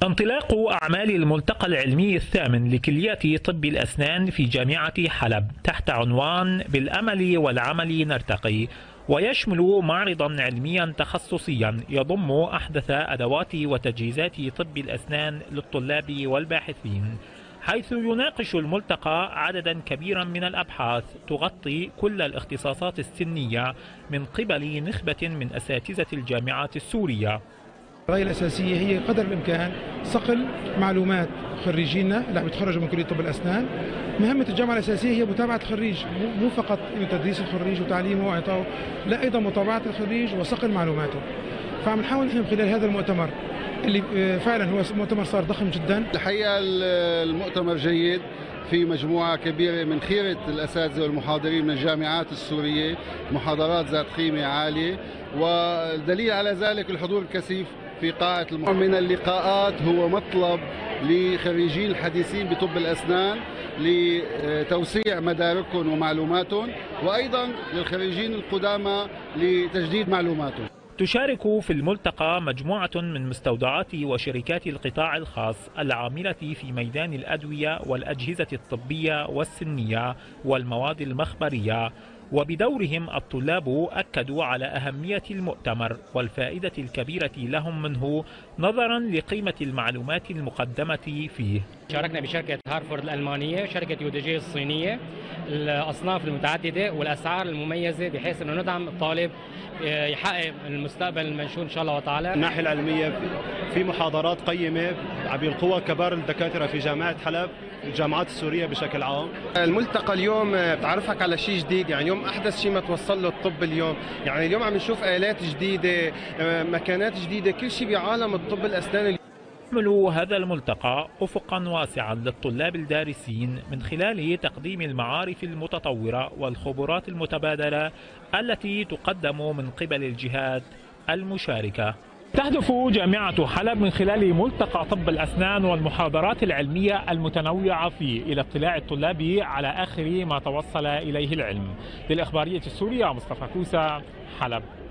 انطلاق أعمال الملتقى العلمي الثامن لكلية طب الأسنان في جامعة حلب تحت عنوان بالأمل والعمل نرتقي، ويشمل معرضا علميا تخصصيا يضم أحدث أدوات وتجهيزات طب الأسنان للطلاب والباحثين، حيث يناقش الملتقى عددا كبيرا من الأبحاث تغطي كل الاختصاصات السنية من قبل نخبة من أساتذة الجامعات السورية. الغاية الأساسية هي قدر الإمكان صقل معلومات خريجينا اللي عم يتخرجوا من كلية طب الأسنان. مهمة الجامعة الأساسية هي متابعة الخريج، مو فقط تدريس الخريج وتعليمه وإعطائه، لا، أيضا متابعة الخريج وصقل معلوماته. فعم نحاول نحن خلال هذا المؤتمر اللي فعلا هو مؤتمر صار ضخم جدا. الحقيقة المؤتمر جيد، في مجموعة كبيرة من خيرة الأساتذة والمحاضرين من الجامعات السورية، محاضرات ذات قيمة عالية، والدليل على ذلك الحضور الكثيف في قاعة من اللقاءات هو مطلب لخريجين الحديثين بطب الأسنان لتوسيع مداركهم ومعلوماتهم، وأيضا للخريجين القدامى لتجديد معلوماتهم. تشارك في الملتقى مجموعة من مستودعات وشركات القطاع الخاص العاملة في ميدان الأدوية والأجهزة الطبية والسنية والمواد المخبرية، وبدورهم الطلاب أكدوا على أهمية المؤتمر والفائدة الكبيرة لهم منه نظرا لقيمة المعلومات المقدمة فيه. شاركنا بشركة هارفورد الألمانية وشركة يودجي الصينية، الأصناف المتعددة والأسعار المميزة، بحيث أنه ندعم الطالب يحقق المستقبل المنشور إن شاء الله وتعالى. الناحية العلمية في محاضرات قيمة عم يلقوها كبار الدكاترة في جامعة حلب، الجامعات السورية بشكل عام. الملتقى اليوم بتعرفك على شيء جديد، يعني اليوم أحدث شيء ما توصل له الطب اليوم، يعني اليوم عم نشوف آلات جديدة، مكانات جديدة، كل شيء بعالم الطب الأسنان. يحمل هذا الملتقى أفقا واسعا للطلاب الدارسين من خلال تقديم المعارف المتطورة والخبرات المتبادلة التي تقدم من قبل الجهات المشاركة. تهدف جامعة حلب من خلال ملتقى طب الأسنان والمحاضرات العلمية المتنوعة فيه إلى اطلاع الطلاب على آخر ما توصل إليه العلم. للإخبارية السورية مصطفى كوسة، حلب.